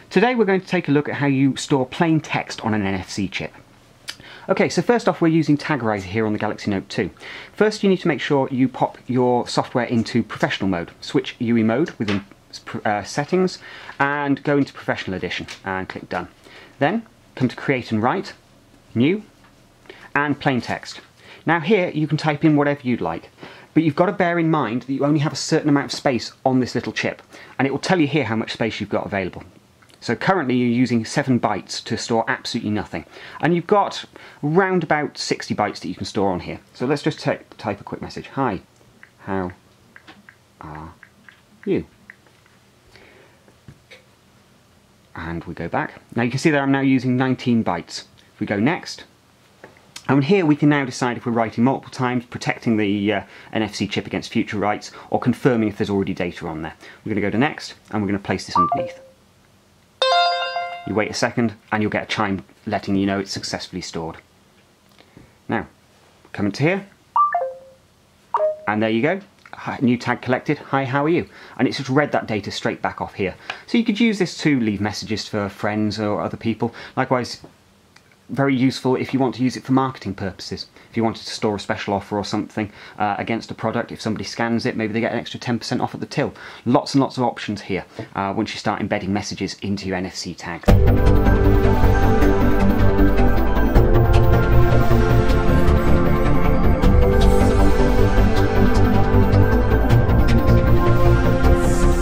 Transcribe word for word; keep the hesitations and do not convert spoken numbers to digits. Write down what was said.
Today we're going to take a look at how you store plain text on an N F C chip. Okay, so first off we're using Tagorizer here on the Galaxy Note two. First you need to make sure you pop your software into professional mode. Switch U E mode within uh, settings and go into professional edition and click done. Then come to create and write, new, and plain text. Now here you can type in whatever you'd like, but you've got to bear in mind that you only have a certain amount of space on this little chip, and it will tell you here how much space you've got available. So currently you're using seven bytes to store absolutely nothing, and you've got around about sixty bytes that you can store on here. So let's just type a quick message. Hi, how are you? And we go back. Now you can see that I'm now using nineteen bytes. If we go next, and here we can now decide if we're writing multiple times, protecting the uh, N F C chip against future writes, or confirming if there's already data on there. We're going to go to next, and we're going to place this underneath. You wait a second, and you'll get a chime letting you know it's successfully stored. Now, come into here, and there you go. New tag collected, hi, how are you? And it's just read that data straight back off here. So you could use this to leave messages for friends or other people. Likewise, very useful if you want to use it for marketing purposes. If you wanted to store a special offer or something uh, against a product, if somebody scans it, maybe they get an extra ten percent off at the till. Lots and lots of options here uh, once you start embedding messages into your N F C tags.